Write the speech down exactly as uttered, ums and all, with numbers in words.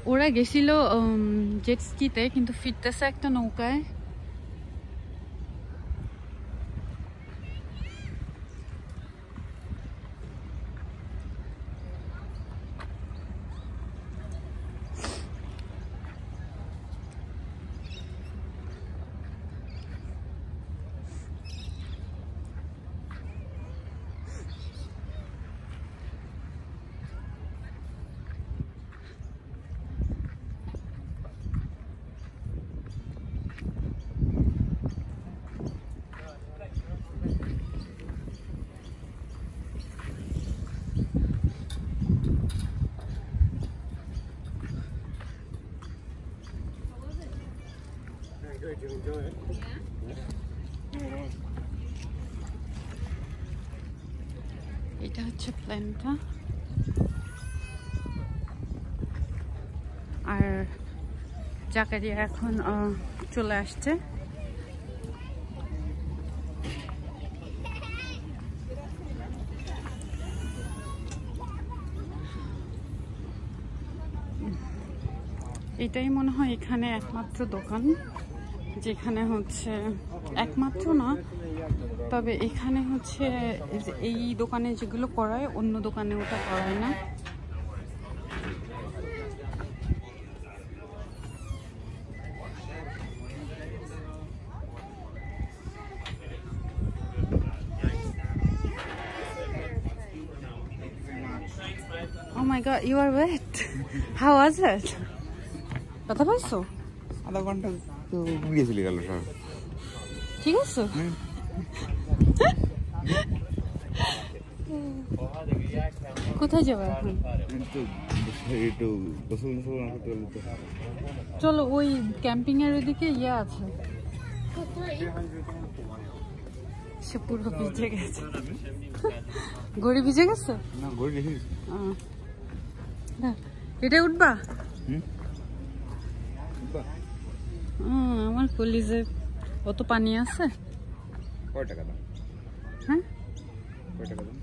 ওরা গেছিল জেট স্কিতে, কিন্তু ফিরতেছে একটা নৌকায়। এটা হচ্ছে প্ল্যানটা, আর জাকারিয়া এখন চলে আসছে। এটাই মনে হয় এখানে একমাত্র দোকান যেখানে হচ্ছে, একমাত্র না তবে এখানে হচ্ছে এই দোকানে যেগুলো করায় অন্য দোকানে ওটা করায় না। Oh my god, you are wet. How was it? কথা পাইছো? আধা ঘন্টা তো গিয়েছিলি গেল সব। ঠিক আছে? কোথায় যাবো এখন? চলো ওই ক্যাম্পিং এর ওইদিকে ইয়ে আছে। সে পুরো ভিজে গেছে। গড়ি ভিজে গেছে? না, গড়ি রেখে দিছি। এটা উঠবা? আমার কলিজে কত পানি আছে। কয় টাকা দাম? হ্যাঁ, কয় টাকা দাম?